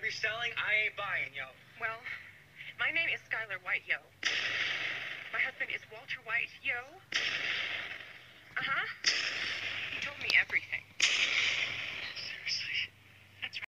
you're selling, I ain't buying, yo. Well, my name is Skylar White, yo. My husband is Walter White, yo. Uh-huh.